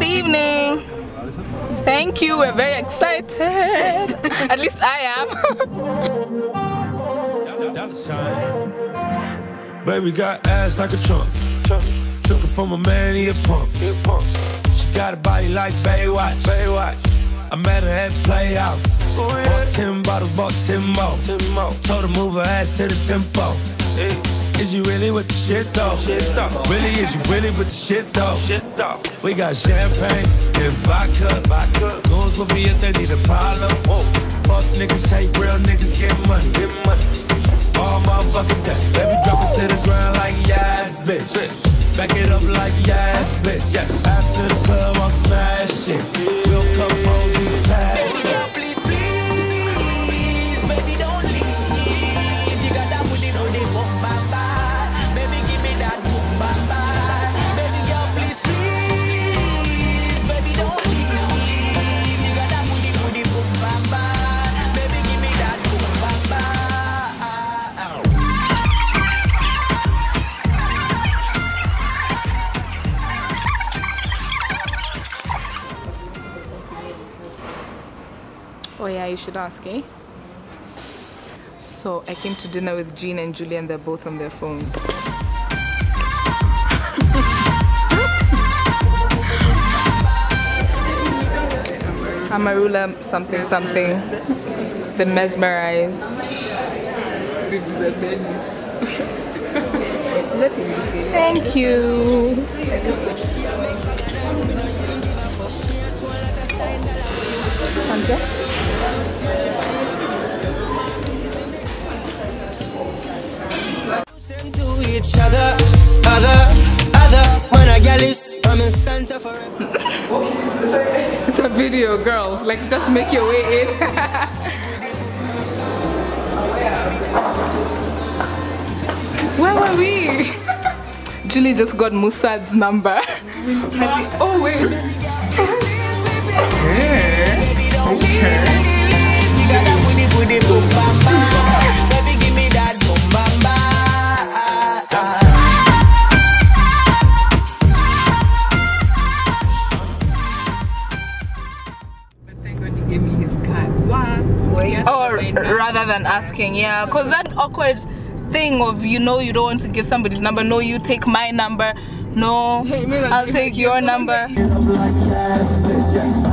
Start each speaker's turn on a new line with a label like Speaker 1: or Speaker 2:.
Speaker 1: Good evening. Thank you, we're very excited. At least I am.
Speaker 2: Baby got ass like a trunk. Took it from a man, he a punk. She got a body like Baywatch. I met her at Playhouse. Bought 10 bottles, bought 10 more. Told her move her ass to the tempo. Is you really with the shit though? Really, is you really with the shit though? We got champagne and vodka. Goons with me if they need a problem. Fuck niggas, hate real niggas, get money. All motherfucking day. Baby, drop it to the ground like yes, bitch. Back it up like yes, bitch. After the club, I'll smash it. We'll come home, we can pass it.
Speaker 3: Please, please, baby, don't leave. You got that booty, boom, bam, bam. Baby, give me that boom, bam, bam. Baby girl, please, please, baby, don't leave. You got that booty, boom, bam, bam. Baby, give me that boom, bam, bam.
Speaker 1: Oh yeah, you should ask, eh? So I came to dinner with Jean and Julian. They're both on their phones. Amarula something something. The mesmerize. Thank you. Santa?
Speaker 3: To each other, when I get this, I'm in stanza forever.
Speaker 1: It's a video, girls. Like, just make your way in. Where were we? Julie just got Musad's number. Oh, wait.
Speaker 3: Baby, give me that boom, bam, bam.
Speaker 1: Or rather than asking, yeah, because that awkward thing of, you know, you don't want to give somebody's number. No, you take my number. No, I'll take your number.